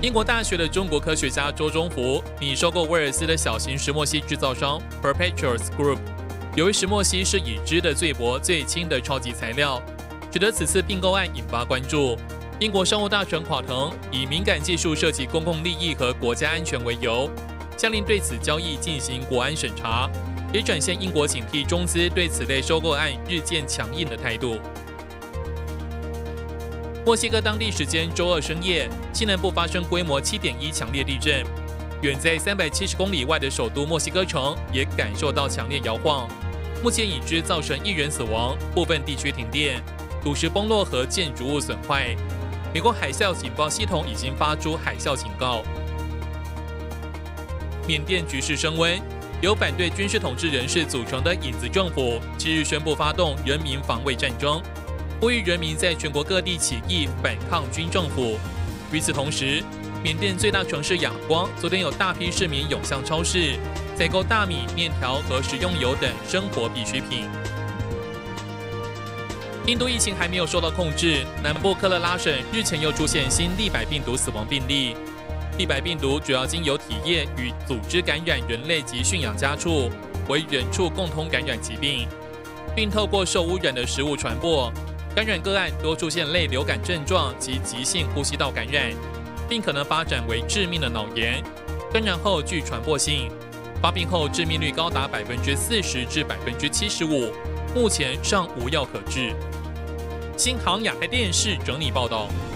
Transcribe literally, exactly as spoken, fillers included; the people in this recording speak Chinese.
英国大学的中国科学家周忠福拟收购威尔斯的小型石墨烯制造商 Perpetuals Group。由于石墨烯是已知的最薄最轻的超级材料，使得此次并购案引发关注。英国商务大臣垮腾以敏感技术涉及公共利益和国家安全为由，下令对此交易进行国安审查，也展现英国警惕中资对此类收购案日渐强硬的态度。墨西哥当地时间周二深夜，西南部发生规模 七点一 强烈地震，远在三百七十公里外的首都墨西哥城也感受到强烈摇晃。目前已知造成一人死亡，部分地区停电，土石崩落和建筑物损坏。美国海啸警报系统已经发出海啸警告。缅甸局势升温，由反对军事统治人士组成的影子政府七日宣布发动人民防卫战争，呼吁人民在全国各地起义反抗军政府。与此同时，缅甸最大城市仰光昨天有大批市民涌向超市，采购大米、面条和食用油等生活必需品。印度疫情还没有受到控制，南部科勒拉省日前又出现新利百病毒死亡病例。利百病毒主要经由体液与组织感染人类及驯养家畜，为人畜共同感染疾病，并透过受污染的食物传播。感染个案多出现类流感症状及急性呼吸道感染，并可能发展为致命的脑炎。感染后具传播性，发病后致命率高达百分之四十至百分之七十五，目前尚无药可治。新航亚太电视整理报道。